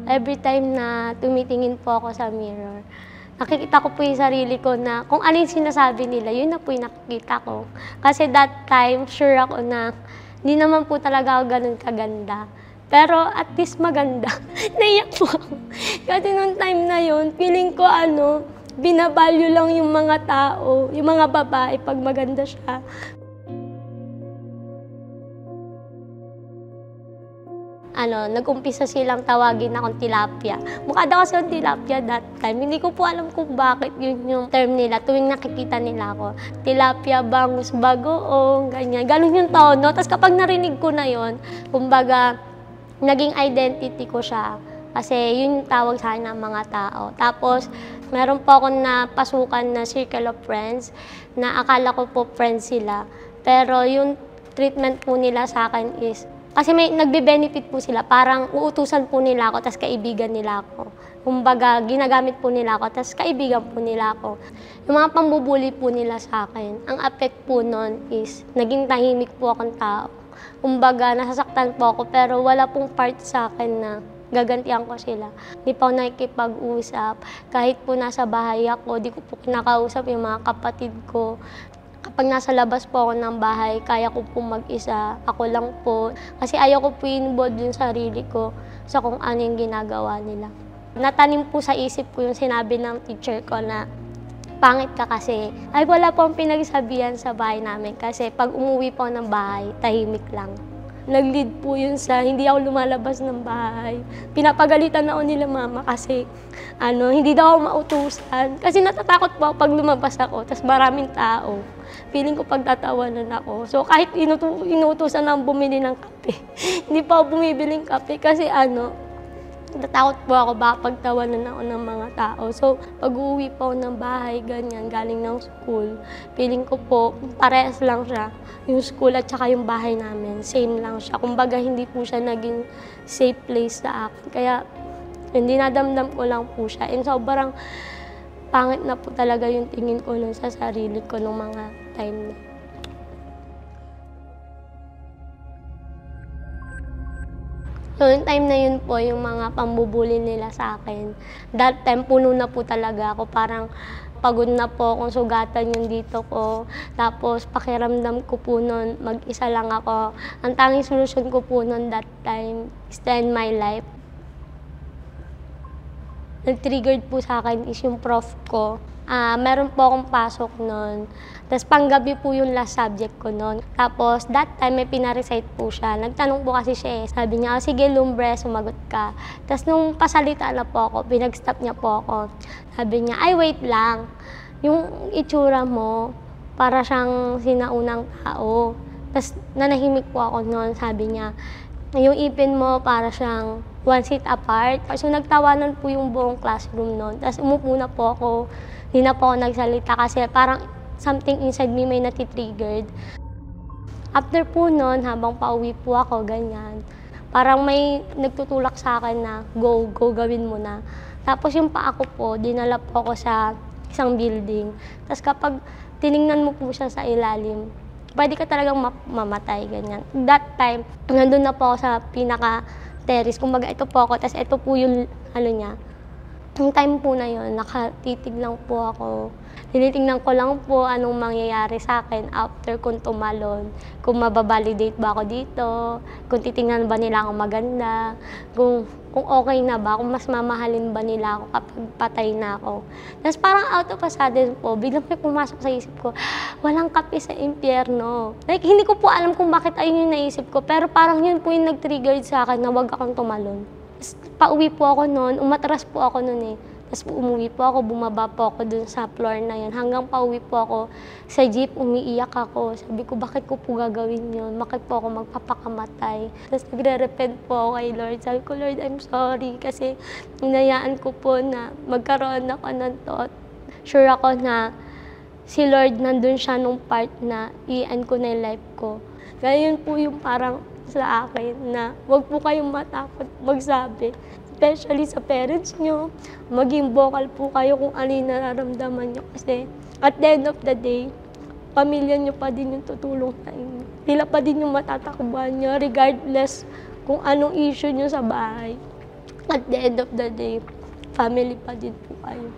Every time na tumitingin po ako sa mirror, nakikita ko po yung sarili ko na kung ano yung sinasabi nila, yun na po yung nakikita ko. Kasi that time, sure ako na hindi naman po talaga ako ganun kaganda. Pero at least maganda. Naiyak po ako. Kasi nung time na yun, feeling ko binavalue lang yung mga tao, yung mga babae pag maganda siya. Nag-umpisa silang tawagin akong tilapia. Mukha daw kasi akong tilapia that time. Hindi ko po alam kung bakit yun yung term nila tuwing nakikita nila ako. Tilapia, bangus, bagoong, ganyan. Ganun yung tono. Tapos kapag narinig ko na yun, kumbaga, naging identity ko siya. Kasi yun yung tawag sa akin ng mga tao. Tapos, meron po ako na pasukan na circle of friends na akala ko po friends sila. Pero yung treatment po nila sa akin is, kasi may nagbe-benefit po sila, parang uutusan po nila ako, tas kaibigan nila ako. Kumbaga, ginagamit po nila ako, tas kaibigan po nila ako. Yung mga pambubuli po nila sa akin, ang effect po nun is, naging tahimik po akong tao. Kumbaga, nasasaktan po ako, pero wala pong part sa akin na gagantihan ko sila. Hindi pa ako nakikipag-usap. Kahit po nasa bahay ako, di ko po kinakausap yung mga kapatid ko. Kapag nasa labas po ako ng bahay, kaya ko po mag-isa, ako lang po. Kasi ayaw ko po involve yung sarili ko sa kung ano yung ginagawa nila. Natanim po sa isip ko yung sinabi ng teacher ko na, pangit ka kasi. Ay wala po ang pinagsabihan sa bahay namin kasi pag umuwi po ng bahay, tahimik lang. Nag-lead po yun sa hindi ako lumalabas ng bahay. Pinapagalitan ako nila mama kasi hindi daw ako mautusan. Kasi natatakot po ako pag lumabas ako, tas maraming tao. Feeling ko pagtatawanan ako. So kahit inutusan na bumili ng kape, hindi pa ako bumibili ng kape kasi natatakot po ako baka pagtawanan ako ng mga tao. So pag uuwi po ako ng bahay, ganyan, galing ng school, feeling ko po parehas lang siya. Yung school at saka yung bahay namin, same lang siya. Kumbaga, hindi po siya naging safe place sa akin. Kaya, hindi nadamdam ko lang po siya. And sobrang pangit na po talaga yung tingin ko nun sa sarili ko nung mga time na. So, yung time na yun po, yung mga pambubuli nila sa akin, that time, puno na po talaga ako. Parang, pagod na po akong sugatan yung dito ko. Tapos pakiramdam ko po nun, mag-isa lang ako. Ang tanging solusyon ko po nun that time is to end my life. Nag-triggered po sa akin is yung prof ko. Meron po akong pasok nun. Tapos panggabi po yung last subject ko nun. Tapos that time may pinarecite po siya. Nagtanong po kasi siya Sabi niya, sige Lumbre, sumagot ka. Tapos nung pasalita na po ako, pinag-stop niya po ako. Sabi niya, ay wait lang. Yung itsura mo, para siyang sinaunang tao. Tapos nanahimik po ako nun. Sabi niya, yung ipin mo para siyang one seat apart. So nagtawanan po yung buong classroom nun. Tapos umupo na po ako. Hindi na po ako nagsalita kasi parang something inside me may natitriggered. After po nun, habang pauwi po ako, ganyan, parang may nagtutulak sa akin na, go, gawin mo na. Tapos yung paa ko po, dinala po ako sa isang building. Tapos kapag tiningnan mo po siya sa ilalim, pwede ka talagang mamatay, ganyan. That time, nandun na po ako sa pinaka-terrace. Kumbaga, ito po ako, tapos ito po yung, niya. Yung time po na yun, nakatitig lang po ako. Tinitingnan ko lang po anong mangyayari sa akin after kung tumalon. Kung mababalidate ba ako dito, kung titingnan ba nila ako maganda, kung okay na ba, kung mas mamahalin ba nila ako kapag patay na ako. Tapos parang out of a sudden po, biglang may pumasok sa isip ko, walang kape sa impyerno. Like, hindi ko po alam kung bakit ayun yung naisip ko, pero parang yun po yung nag-trigger sa akin na wag akong tumalon. Pauwi po ako noon, umatras po ako noon Tapos umuwi po ako, bumaba po ako dun sa floor na yun. Hanggang pauwi po ako sa jeep, umiiyak ako. Sabi ko, bakit ko po gagawin yun? Bakit po ako magpapakamatay? Tapos nagre-repent po ako kay Lord. Sabi ko, Lord, I'm sorry. Kasi hinayaan ko po na magkaroon ako ng thought. Sure ako na si Lord nandun siya nung part na i-end ko na yung life ko. Kaya yun po yung parang sa akin na huwag po kayong matakot magsabi. Especially sa parents nyo, maging vocal po kayo kung ano yung nararamdaman nyo. Kasi at the end of the day, pamilya nyo pa din yung tutulong sa inyo. Sila pa din yung matatakbuhan nyo regardless kung anong issue nyo sa bahay. At the end of the day, family pa din po kayo.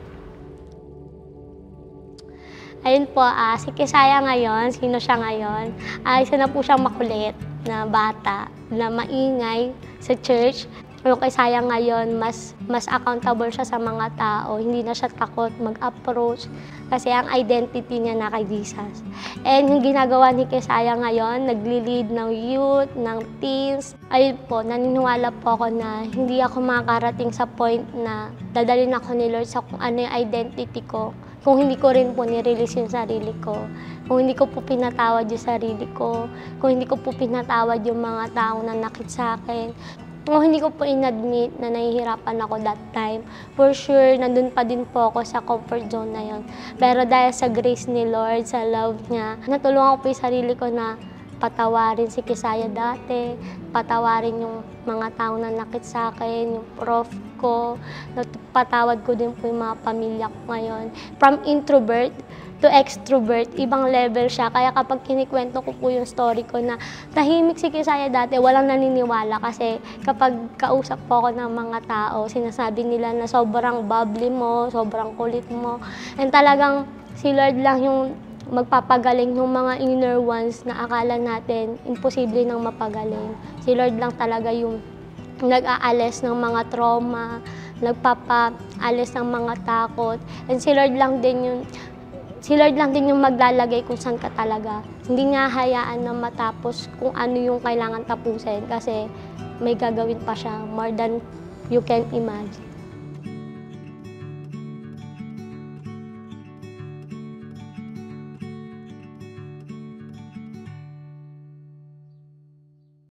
Ayun po, si Kisaya ngayon, sino siya ngayon? Isa na po siyang makulit na bata, na maingay sa church. Yung Kisaya ngayon, mas accountable siya sa mga tao. Hindi na siya takot mag-approach kasi ang identity niya na kay Jesus. And yung ginagawa ni Kisaya ngayon, nagli-lead ng youth, ng teens. Ayun po, naniniwala po ako na hindi ako makakarating sa point na dadalhin ako ni Lord sa kung ano yung identity ko. Kung hindi ko rin po nirelease yung sarili ko, kung hindi ko po pinatawad yung sarili ko, kung hindi ko po pinatawad yung mga taong nanakit sa akin, kung hindi ko po inadmit na nahihirapan ako that time, for sure, nandun pa din po ako sa comfort zone na yun. Pero dahil sa grace ni Lord, sa love niya, natulungan ko po yung sarili ko na patawarin si Kisaya dati, patawarin yung mga taong nanakit sa akin, yung prof ko, patawad ko din po yung mga pamilya ko ngayon. From introvert to extrovert, ibang level siya. Kaya kapag kinikwento ko po yung story ko na tahimik si Kisaya dati, walang naniniwala kasi kapag kausap po ako ng mga tao, sinasabi nila na sobrang bubbly mo, sobrang kulit mo. And talagang si Lord lang yung magpapagaling ng mga inner ones na akala natin imposible nang mapagaling. Si Lord lang talaga yung nag-aalis ng mga trauma, nagpapaalis ng mga takot. And si Lord lang din yung maglalagay kung saan ka talaga. Hindi niya hayaan na matapos kung ano yung kailangan tapusin kasi may gagawin pa siya more than you can imagine.